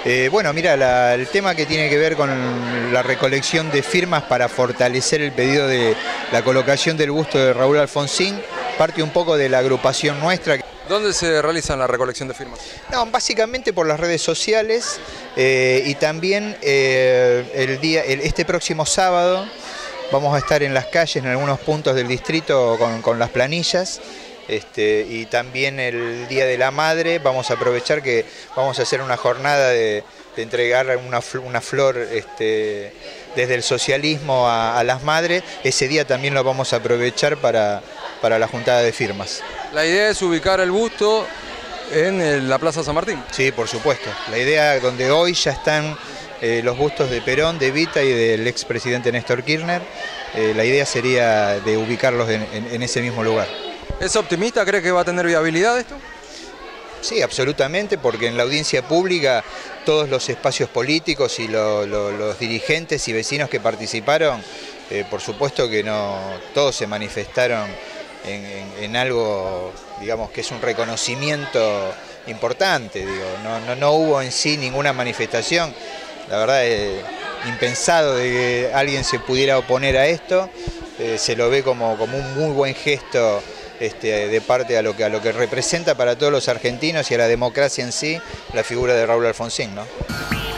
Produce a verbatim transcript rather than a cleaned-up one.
Eh, bueno, mira, la, el tema que tiene que ver con la recolección de firmas para fortalecer el pedido de la colocación del busto de Raúl Alfonsín parte un poco de la agrupación nuestra. ¿Dónde se realiza la recolección de firmas? No, básicamente por las redes sociales eh, y también eh, el día, el, este próximo sábado vamos a estar en las calles, en algunos puntos del distrito con, con las planillas. Este, y también el Día de la Madre vamos a aprovechar que vamos a hacer una jornada de, de entregar una, una flor este, desde el socialismo a, a las madres. Ese día también lo vamos a aprovechar para, para la juntada de firmas. La idea es ubicar el busto en el, la Plaza San Martín. Sí, por supuesto. La idea donde hoy ya están eh, los bustos de Perón, de Evita y del expresidente Néstor Kirchner, eh, la idea sería de ubicarlos en, en, en ese mismo lugar. ¿Es optimista? ¿Cree que va a tener viabilidad esto? Sí, absolutamente, porque en la audiencia pública todos los espacios políticos y lo, lo, los dirigentes y vecinos que participaron, eh, por supuesto que no todos se manifestaron en, en, en algo, digamos, que es un reconocimiento importante. Digo, no, no, no hubo en sí ninguna manifestación, la verdad es impensado de que alguien se pudiera oponer a esto, eh, se lo ve como, como un muy buen gesto. Este, de parte a lo, que, a lo que representa para todos los argentinos y a la democracia en sí, la figura de Raúl Alfonsín, ¿no?